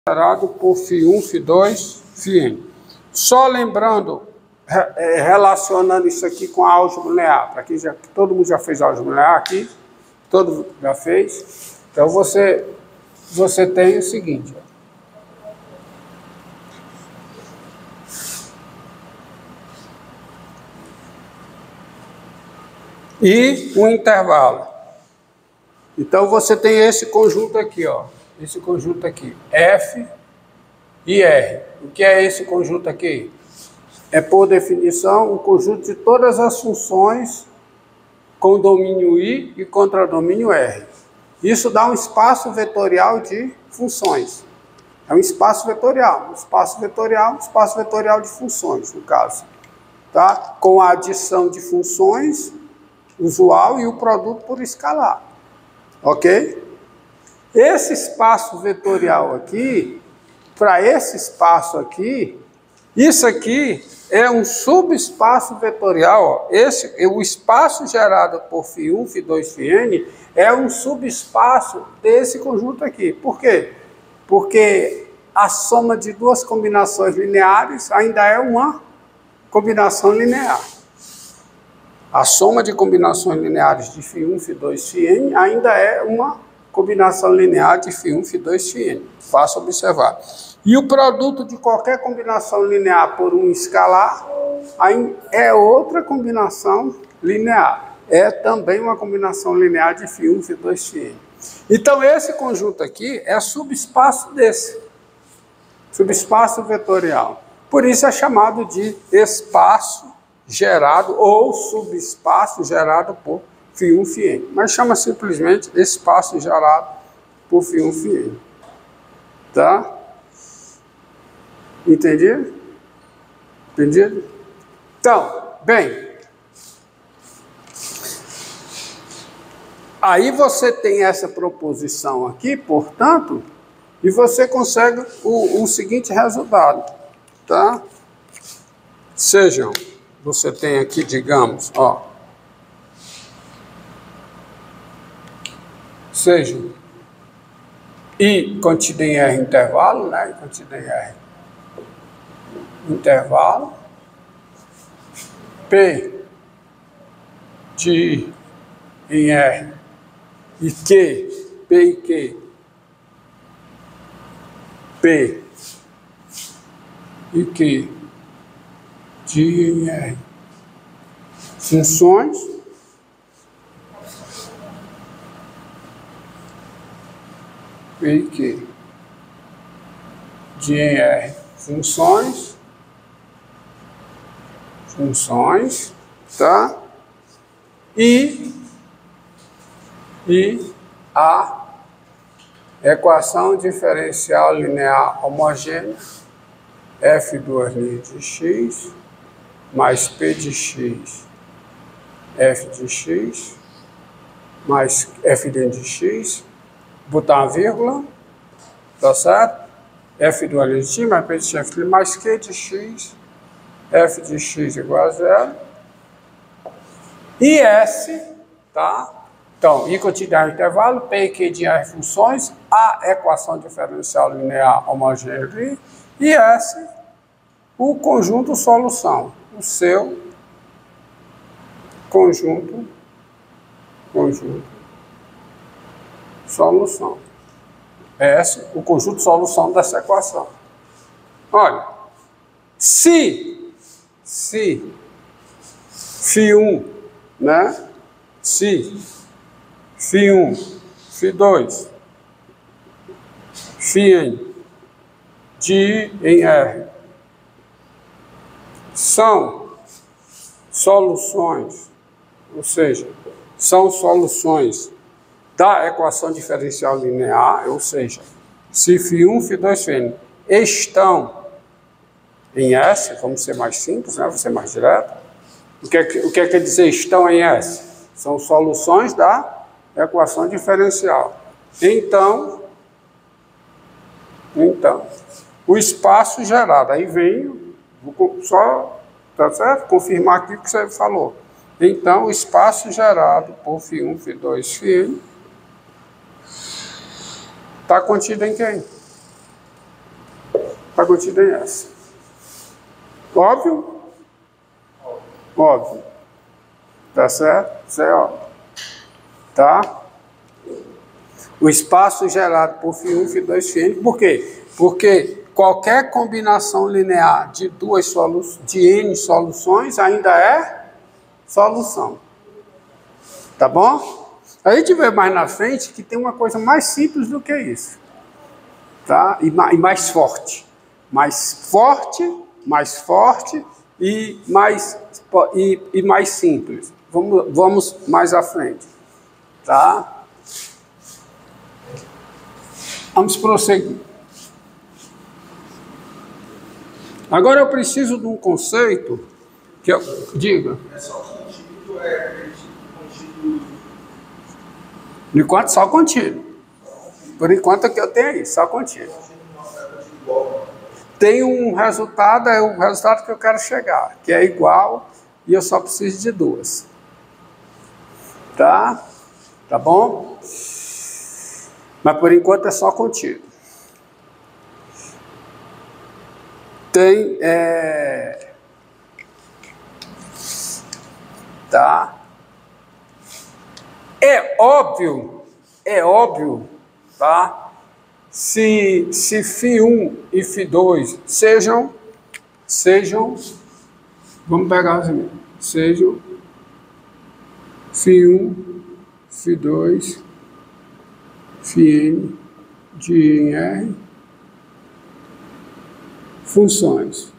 gerado por φ1, φ2, φn. Só lembrando, relacionando isso aqui com a álgebra linear, para quem todo mundo já fez álgebra linear aqui, todo mundo já fez. Então você tem o seguinte, ó. E um intervalo. Então você tem esse conjunto aqui, ó. Esse conjunto aqui, F e R. O que é esse conjunto aqui? É, por definição, um conjunto de todas as funções com domínio I e contradomínio R. Isso dá um espaço vetorial de funções. É um espaço vetorial, um espaço vetorial de funções, no caso. Tá? Com a adição de funções usual e o produto por escalar. Ok? Esse espaço vetorial aqui, para esse espaço aqui, isso aqui é um subespaço vetorial. Ó. O espaço gerado por φ1, φ2, φn é um subespaço desse conjunto aqui. Por quê? Porque a soma de duas combinações lineares ainda é uma combinação linear. A soma de combinações lineares de φ1, φ2, φn ainda é uma combinação linear de φ1, φ2, φn. Faça observar. E o produto de qualquer combinação linear por um escalar é outra combinação linear. É também uma combinação linear de φ1, φ2, φn. Então esse conjunto aqui é subespaço desse. Subespaço vetorial. Por isso é chamado de espaço gerado ou subespaço gerado por φ1, φn. Mas chama simplesmente espaço gerado por φ1, φn. Tá? Entendido? Entendido? Então, bem. Aí você tem essa proposição aqui, portanto, e você consegue o seguinte resultado. Tá? Sejam, você tem aqui, digamos, ó. Seja I contido em R intervalo, né? Contido em R intervalo, P de I em R e Q, P e Q, P e Q de I em R. Funções P e Q de I em R. Funções, tá? E a equação diferencial linear homogênea f duas linhas de x mais p de x, f de x mais f dentro de x, botar uma vírgula, tá certo? F duas linhas de x mais p de x mais q de x, f de x igual a zero, e S, tá? Então, I contido em intervalo, P e Q de R funções, a equação diferencial linear homogênea de I, e S, o conjunto solução, o seu conjunto solução. S, o conjunto solução dessa equação. Olha, se φ1, né? Se φ1, φ2, φn de I em R são soluções, ou seja, são soluções da equação diferencial linear, ou seja, se φ1, φ2, φn estão em S, vamos ser mais simples, né? Vamos ser mais direto. O que quer dizer estão em S? São soluções da equação diferencial. Então, o espaço gerado, aí vem, vou só, tá certo? Confirmar aqui o que você falou. Então, o espaço gerado por φ1, φ2, φn está contido em quem? está contida em S. Óbvio? Óbvio. Tá certo? Isso é óbvio. Tá? O espaço gerado por φ1, φ2, φn. Por quê? Porque qualquer combinação linear de N soluções ainda é solução. Tá bom? A gente vê mais na frente que tem uma coisa mais simples do que isso. Tá? E mais forte. Mais forte e mais simples. Vamos mais à frente. Tá? Vamos prosseguir. Agora eu preciso de um conceito que eu diga. É só contínuo, é contínuo. Por enquanto, só contínuo. Por enquanto, que eu tenho aí, só contínuo. Tem um resultado, é o resultado que eu quero chegar, que é igual, e eu só preciso de duas. Tá? Tá bom? Mas por enquanto é só contínuo. Tem, tá? É óbvio, tá? Se φ1 e φ2 sejam, vamos pegar assim, sejam φ1, φ2, φn de I em R, funções.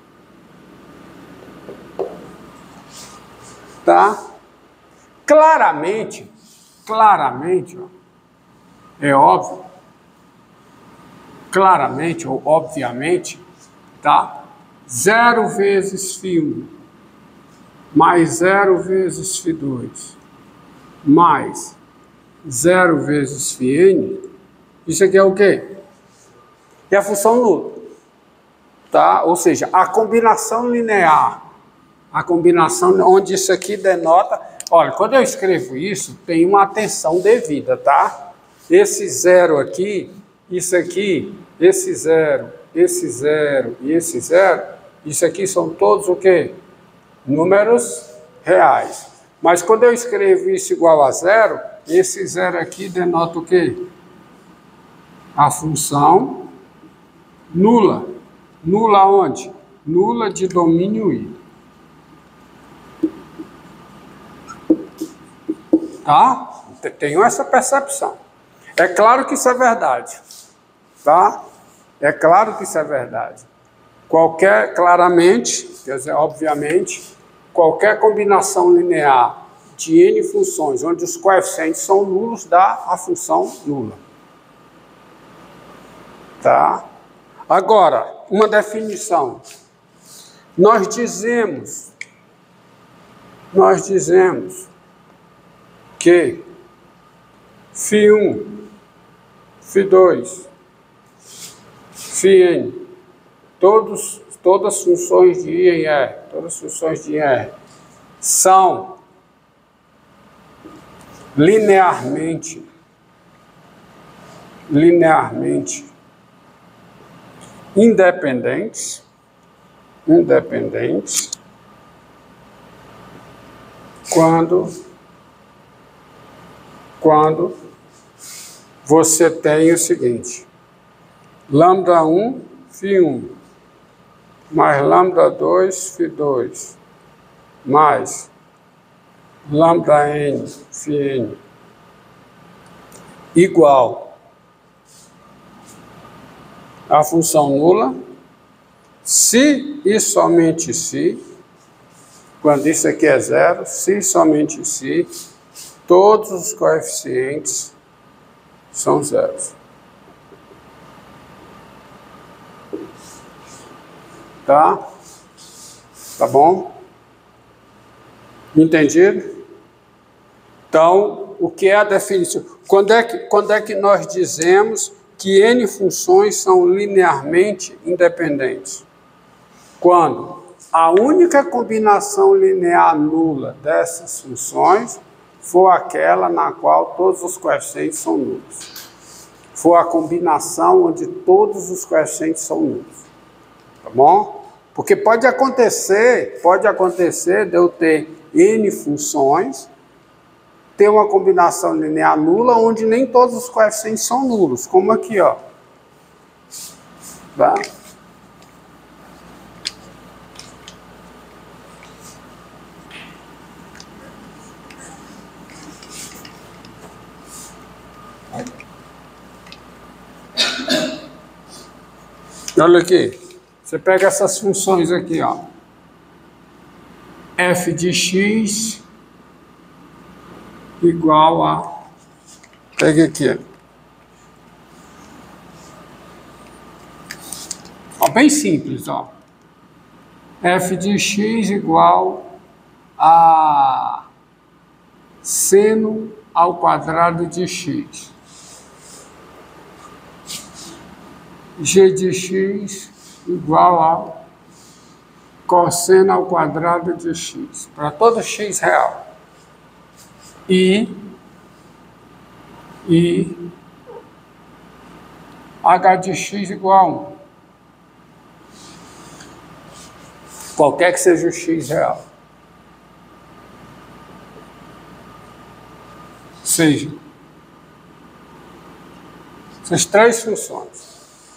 Tá? Claramente, ó, é óbvio, claramente ou obviamente, tá? 0 vezes φ1 mais 0 vezes φ2 mais 0 vezes φn, isso aqui é o quê? É a função nula. Tá? Ou seja, a combinação linear, a combinação onde isso aqui denota... Olha, quando eu escrevo isso, tem uma atenção devida, tá? Esse zero aqui, isso aqui, esse zero e esse zero, isso aqui são todos o quê? Números reais. Mas quando eu escrevo isso igual a zero, esse zero aqui denota o quê? A função nula. Nula onde? Nula de domínio I. Tá? Tenho essa percepção. É claro que isso é verdade. Tá? É claro que isso é verdade. Claramente, quer dizer, obviamente, qualquer combinação linear de N funções, onde os coeficientes são nulos, dá a função nula. Tá? Agora, uma definição. Nós dizemos que φ1, φ2, φn, todas as funções de I em R, são linearmente independentes quando você tem o seguinte: λ1, φ1, mais λ2, φ2, mais λn, φn, igual a função nula, se e somente se, quando isso aqui é zero, se e somente se, todos os coeficientes são zeros. Tá? Tá bom? Entendido? Então, o que é a definição? Quando é que nós dizemos que N funções são linearmente independentes? Quando a única combinação linear nula dessas funções for aquela na qual todos os coeficientes são nulos. For a combinação onde todos os coeficientes são nulos. Tá bom? Porque pode acontecer de eu ter N funções, ter uma combinação linear nula, onde nem todos os coeficientes são nulos, como aqui, ó. Tá? Olha aqui, você pega essas funções aqui, ó. F de x igual a... Pega aqui, ó, bem simples, ó. F de x igual a seno ao quadrado de x. G de x igual a cosseno ao quadrado de x, para todo x real. E h de x igual a 1. Qualquer que seja o x real. Ou seja, essas três funções.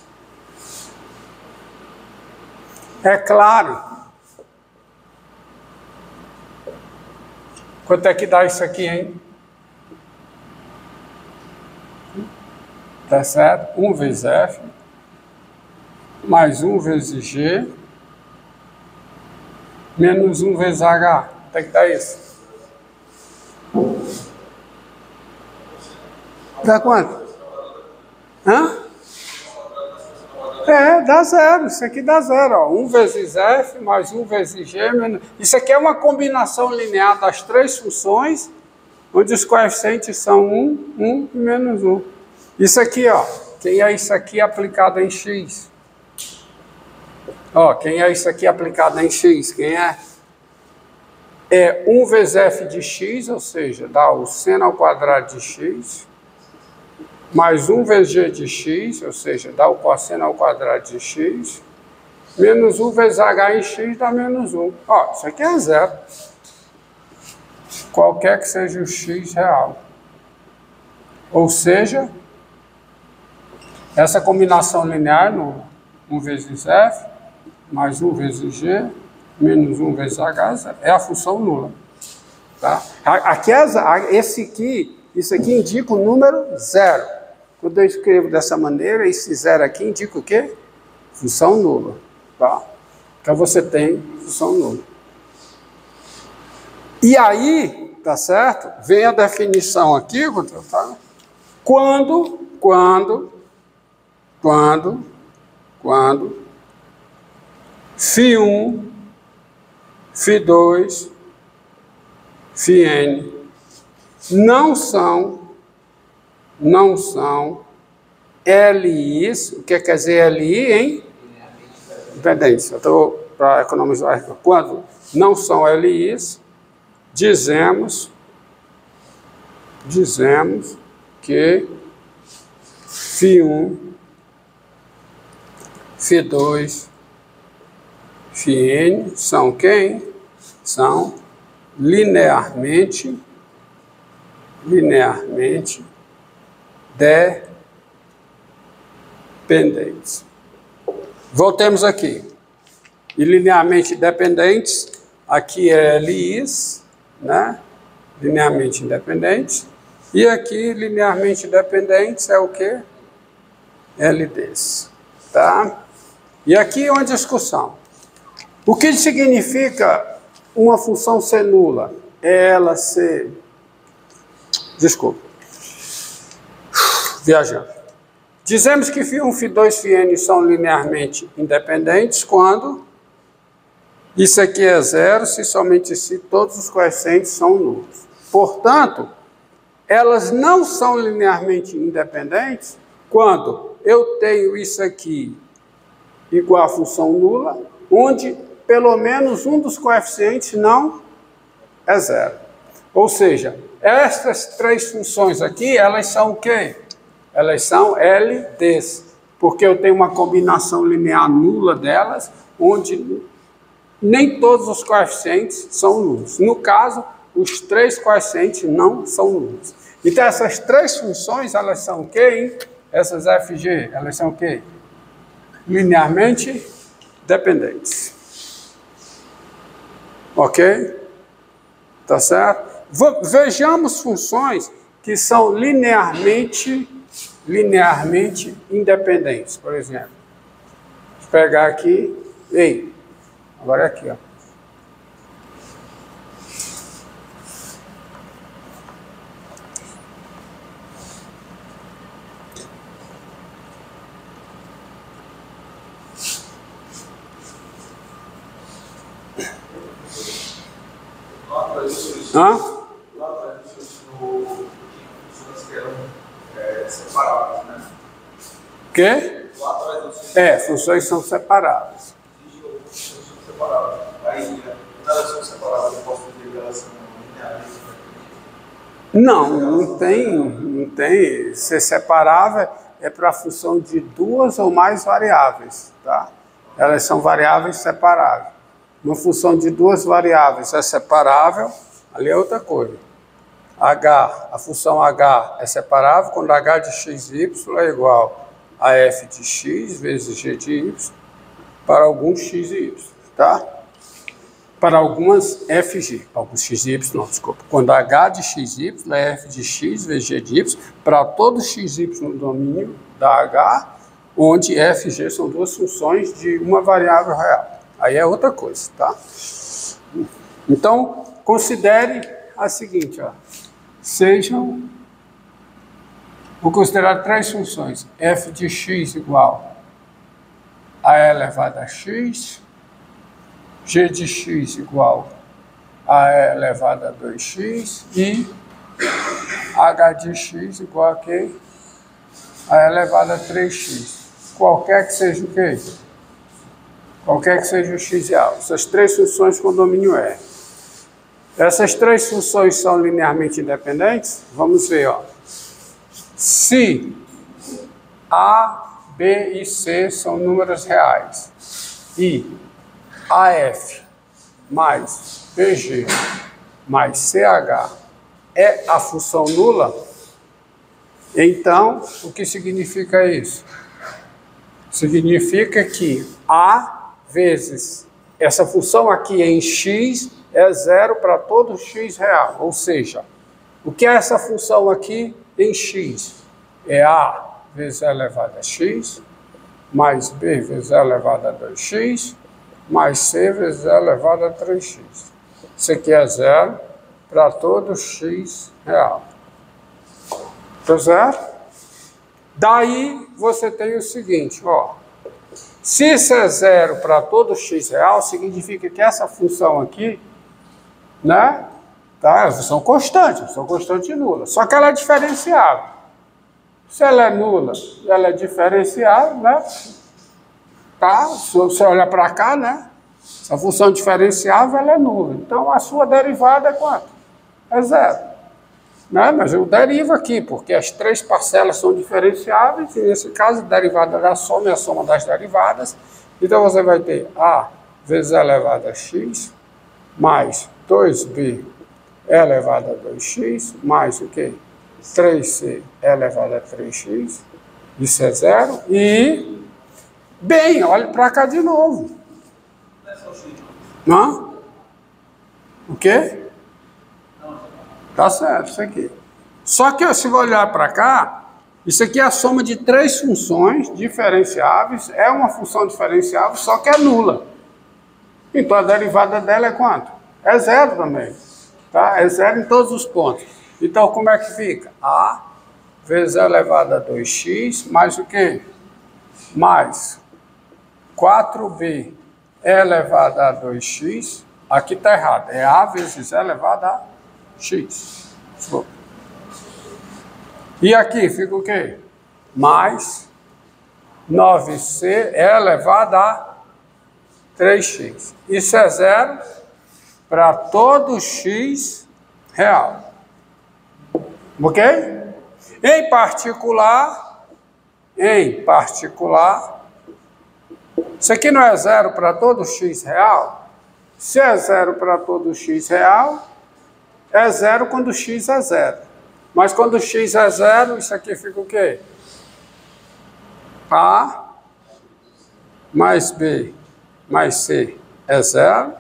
É claro. Quanto é que dá isso aqui, hein? Tá certo? 1 vezes F, mais 1 vezes G, menos 1 vezes H. Quanto é que dá isso? Dá quanto? Hã? Dá zero. Isso aqui dá zero. Ó. 1 vezes F mais 1 vezes G. Menos... Isso aqui é uma combinação linear das três funções, onde os coeficientes são 1, 1 e menos 1. Isso aqui, ó. Quem é isso aqui aplicado em x? Ó, quem é isso aqui aplicado em x? Quem é? É 1 vezes F de x, ou seja, dá o seno ao quadrado de x, mais 1 vezes G de x, ou seja, dá o cosseno ao quadrado de x, menos 1 vezes H em x dá menos 1. Ó, isso aqui é zero. Qualquer que seja o x real. Ou seja, essa combinação linear no 1 vezes F, mais 1 vezes G, menos 1 vezes H, é a função nula. Tá? Aqui isso aqui indica o número zero. Quando eu escrevo dessa maneira, esse zero aqui indica o quê? Função nula. Tá? Então você tem função nula. E aí, tá certo? Vem a definição aqui, tá? Quando φ1, φ2, φn não são LIs, o que quer dizer LI, hein? Independência. Eu estou para economizar. Quando não são LIs, dizemos que φ1, φ2, φn são quem? São linearmente dependentes. Voltemos aqui. E linearmente dependentes, aqui é LIs, né? Linearmente independentes. E aqui, linearmente dependentes, é o quê? LDs. Tá? E aqui é uma discussão. O que significa uma função ser nula? É ela ser... Desculpa. Viajando. Dizemos que φ1, φ2, φn são linearmente independentes quando isso aqui é zero, se somente se todos os coeficientes são nulos. Portanto, elas não são linearmente independentes quando eu tenho isso aqui igual a função nula, onde pelo menos um dos coeficientes não é zero. Ou seja, essas três funções aqui, elas são o quê? Elas são LDs. porque eu tenho uma combinação linear nula delas, onde nem todos os coeficientes são nulos. No caso, os 3 coeficientes não são nulos. Então, essas 3 funções, elas são o quê, hein? Essas FG, elas são o quê? Linearmente dependentes. Ok? Tá certo? Vejamos funções que são linearmente independentes. Por exemplo, vou pegar aqui, agora é aqui, ó. Lá atrás você ensinou funções que eram separadas, né? O quê? Lá atrás você Funções são separadas. funções separadas. Aí, elas são separadas, eu posso dizer que elas são lineares. Não tem. Ser separável é para a função de 2 ou mais variáveis, tá? Elas são variáveis separáveis. Uma função de 2 variáveis é separável, ali é outra coisa. A função h é separável quando h de x e y é igual a f de x vezes g de y para alguns x e y, tá? Para algumas fg, alguns x e y, não, desculpa. Quando h de x e y é f de x vezes g de y para todos x e y no domínio da h, onde f e g são 2 funções de uma variável real. Aí é outra coisa, tá? Então, considere a seguinte, ó. Vou considerar 3 funções. F de x igual a e elevado a x, g de x igual a e elevado a 2x e h de x igual a quê? A e elevado a 3x. Qualquer que seja o quê? Qualquer que seja o x real. Essas 3 funções com domínio R. Essas 3 funções são linearmente independentes? Vamos ver, ó. Se A, B e C são números reais e AF mais BG mais CH é a função nula, então, o que significa isso? Significa que A vezes essa função aqui em x é 0 para todo x real. Ou seja, o que é essa função aqui em x? É a vezes e elevado a x, mais b vezes e elevado a 2x, mais c vezes e elevado a 3x. Isso aqui é 0 para todo x real. Tá certo? Daí você tem o seguinte, ó. Se isso é 0 para todo x real, significa que essa função aqui, né? Tá? É uma função constante nula. Só que ela é diferenciável. Se ela é nula, ela é diferenciável, né? Tá? Se você olhar para cá, né? Essa função diferenciável, ela é nula. Então, a sua derivada é quanto? É 0. Né? Mas eu derivo aqui, porque as 3 parcelas são diferenciáveis, e nesse caso, a derivada da soma é a soma das derivadas. Então, você vai ter a vezes e elevado a x, mais 2b elevado a 2x, mais o quê? 3c elevado a 3x, isso é 0, e, bem, olhe para cá de novo. Não? O quê? Tá certo, isso aqui. Só que se eu olhar para cá, isso aqui é a soma de 3 funções diferenciáveis, é uma função diferenciável, só que é nula. Então a derivada dela é quanto? É 0 também. Tá? É 0 em todos os pontos. Então como é que fica? A vezes e elevado a 2x, mais o quê? Mais 4b elevado a 2x, aqui está errado, é a vezes e elevado a x. E aqui fica o quê? Mais 9c elevado a 3x. Isso é 0 para todo x real. Ok? Em particular, em particular. Isso aqui não é zero para todo x real? Se é zero para todo x real, é zero quando x é zero. Mas quando x é zero, isso aqui fica o quê? A mais B mais C é zero.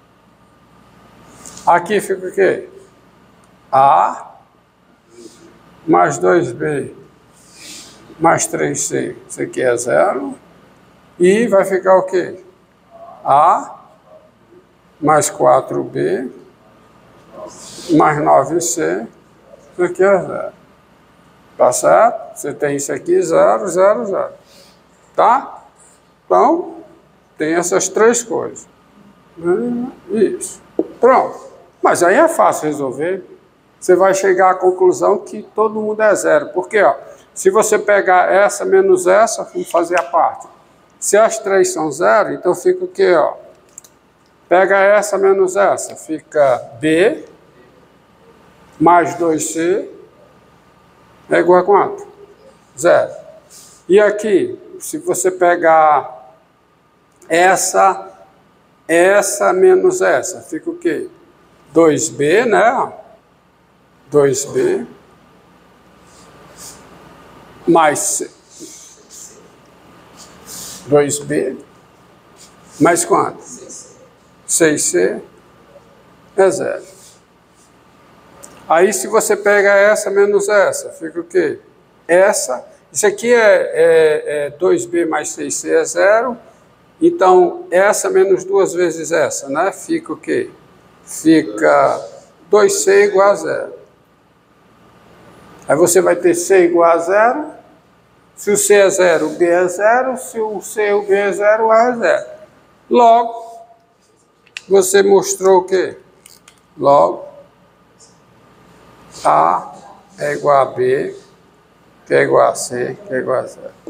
Aqui fica o quê? A mais 2B mais 3C. Isso aqui é zero. E vai ficar o quê? A mais 4B mais 9C. Isso aqui é zero. Tá certo? Você tem isso aqui, 0, 0, 0. Tá? Então, tem essas três coisas. Isso. Pronto. Mas aí é fácil resolver. Você vai chegar à conclusão que todo mundo é zero. Porque, ó, se você pegar essa menos essa, vamos fazer a parte. Se as três são zero, então fica o quê, ó? Pega essa menos essa, fica B mais 2C é igual a quanto? Zero. E aqui, se você pegar essa menos essa, fica o quê? 2B, né? 2B mais C. 2B mais quanto? 6C é zero. Aí se você pega essa menos essa, fica o quê? Essa, isso aqui é 2B mais 6C é zero. Então, essa menos duas vezes essa, né? Fica o quê? Fica 2C igual a zero. Aí você vai ter C igual a zero. Se o C é zero, o B é zero. Se o C e o B é zero, o A é zero. Logo, você mostrou o quê? Logo, A é igual a B, que é igual a C, que é igual a zero.